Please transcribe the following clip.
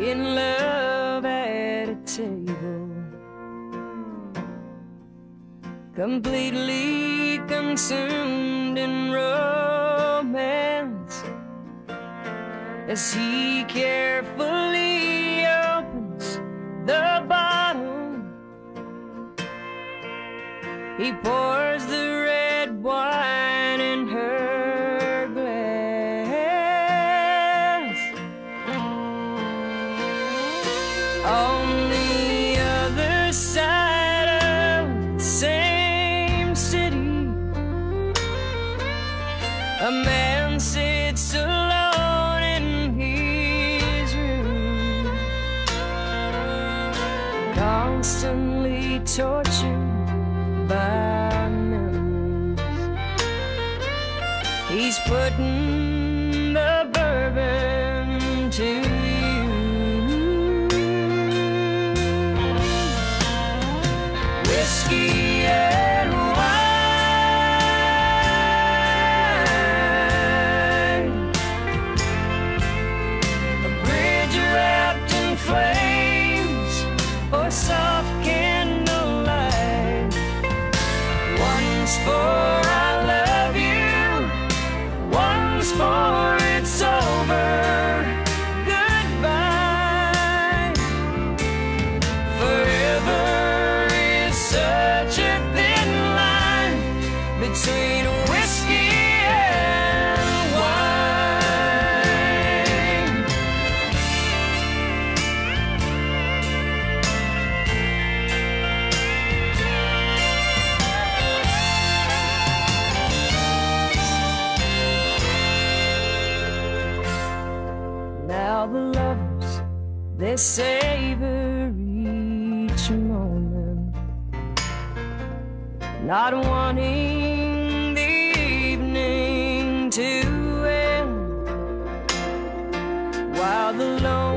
in love at a table, completely consumed in romance, as he carefully opens the bottle. He pours the red wine in her glass. On the other side of the same city, a man sits alone in his room, constantly tortured by memories. He's putting the bourbon to use. Whiskey and wine, a bridge wrapped in flames, or soft candlelight. One's for I love you, one's for it's over, goodbye. Forever is such a thin line between whiskey and wine. Now the lovers, they savor each moment, not wanting the evening to end, while the lone